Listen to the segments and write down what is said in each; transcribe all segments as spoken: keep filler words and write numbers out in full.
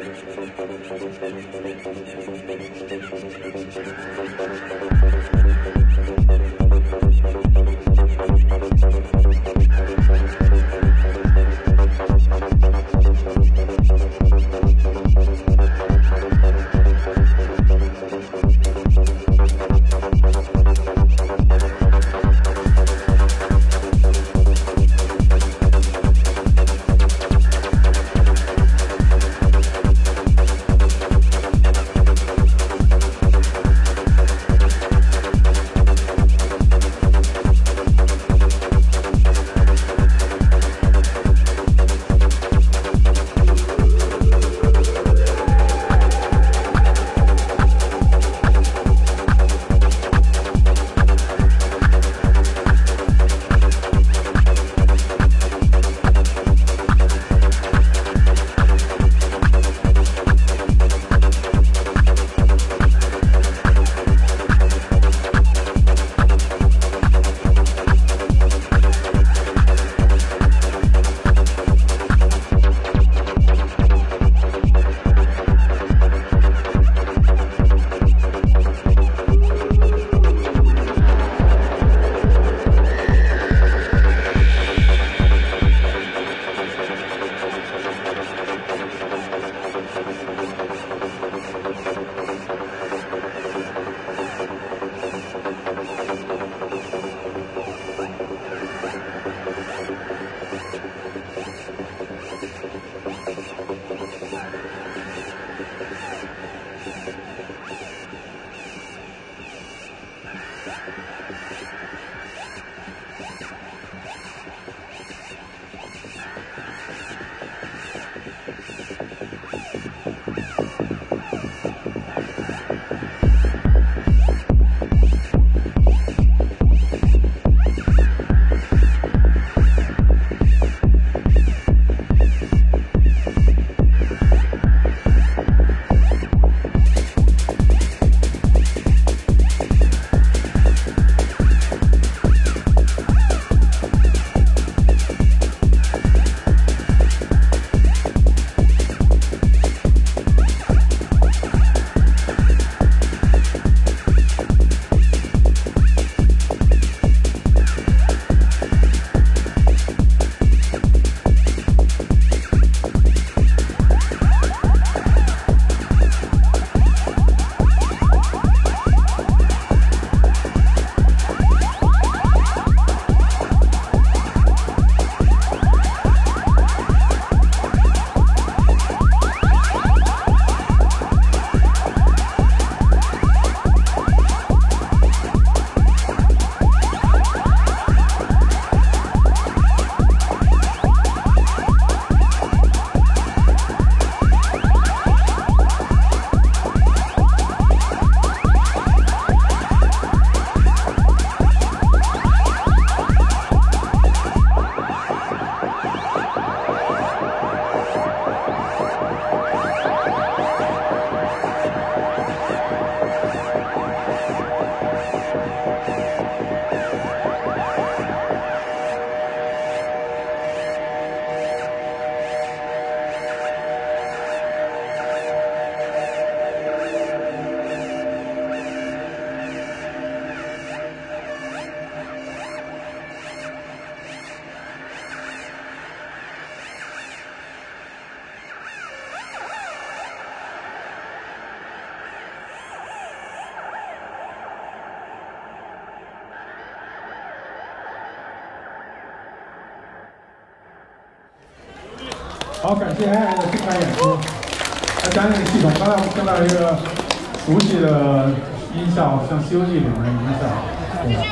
好，感谢安然的精彩演出。来讲讲系统，刚才我们看到一个熟悉的音效，像《西游记》里面的音效。对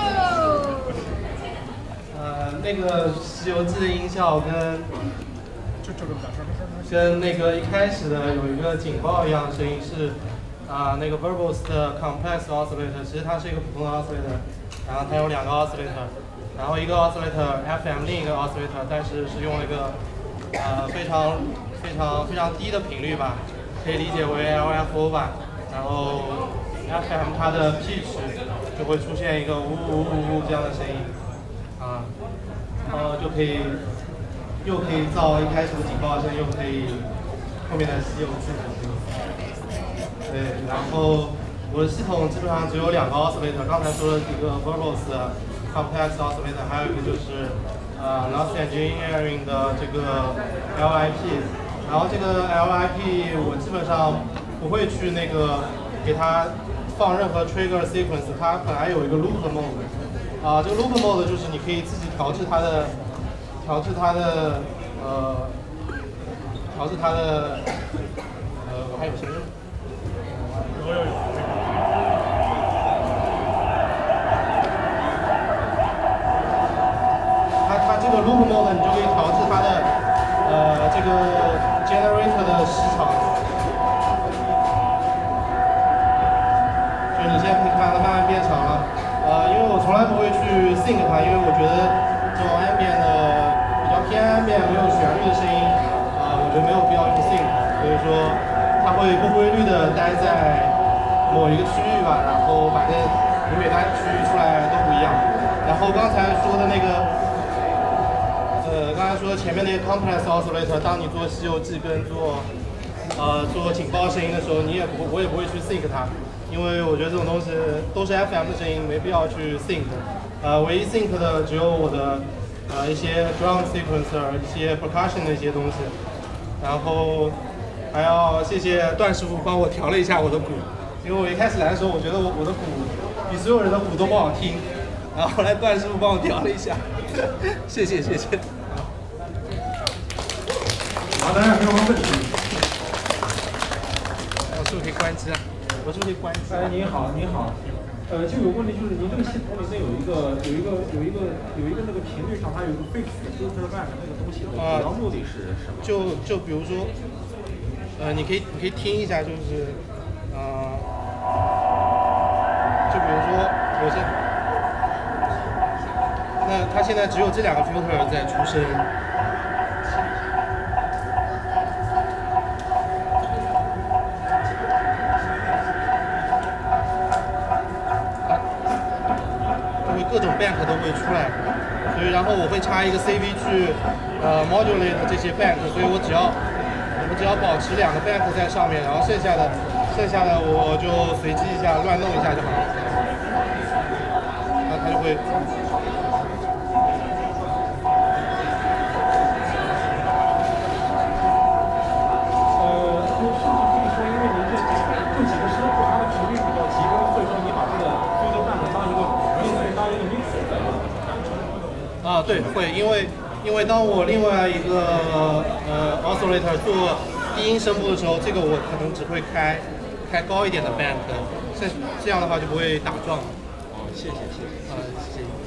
呃，那个《西游记》的音效跟跟那个一开始的有一个警报一样的声音是啊、呃，那个 Verbose 的 Complex Oscillator， 其实它是一个普通的 Oscillator， 然后它有两个 Oscillator， 然后一个 Oscillator F M， 另一个 Oscillator， 但是是用了一个呃非常非常非常低的频率吧，可以理解为 L F O 吧，然后 F M 它的 pitch 就会出现一个呜呜呜呜这样的声音，啊，然后就可以又可以造一开始的警报声，又可以控后面的西游记。对，然后我的系统基本上只有两个 oscillator， 刚才说的一个 verbose complex oscillator， 还有一个就是呃 Loss Engineering 的这个 L I P。然后这个 L I P 我基本上不会去那个给它放任何 trigger sequence， 它本来有一个 loop mode。啊、呃，这个 loop mode 就是你可以自己调制它的调制它的呃调制它的呃我还有什么？我有有。它它这个 loop mode 你就可以调制它的呃这个 generator 的时长。就你现在可以看到它慢慢变长了。呃，因为我从来不会去 sync 它，因为我觉得这种 ambient 的比较偏 ambient 没有旋律的声音，啊、呃，我觉得没有必要去 sync， 所以说它会不规律的待在某一个区域吧，然后反正你每单区域出来都不一样。然后刚才说的那个，呃，刚才说前面那个 complex oscillator， 当你做西游记跟做呃做警报声音的时候，你也不我也不会去 sync 它。因为我觉得这种东西都是 F M 的声音，没必要去 sync。呃，唯一 sync 的只有我的呃一些 drum sequencer、一些 percussion 的一些东西。然后还要谢谢段师傅帮我调了一下我的鼓，因为我一开始来的时候，我觉得我我的鼓比所有人的鼓都不好听，然后后来段师傅帮我调了一下，谢谢谢谢。 好，大家有没有问题？ 我是不是可以关机啊？我是不是可以关机？ 哎，您好，您好。呃，就有个问题，就是您这个系统里面有一个有一个有一个有一个那个频率上，它有一个 fix filter bank 那个东西，主要目的是什么？ 就就比如说，呃，你可以你可以听一下，就是呃，就比如说有些，那它现在只有这两个 filter 在出声。各种 bank 都会出来，所以然后我会插一个 C V 去呃 modulate 这些 bank， 所以我只要我只要保持两个 bank 在上面，然后剩下的剩下的我就随机一下乱弄一下就好了，那它就会。 呃，就是可以说，因为您这这几个声部它的频率比较集中，所以说你把这个 filter bank 当一个当一个 mixer 在用。 啊，对，会，因为因为当我另外一个呃 oscillator 做低音声部的时候，这个我可能只会开开高一点的 bank，这这样的话就不会打撞。 哦，谢谢谢谢。 啊，谢谢。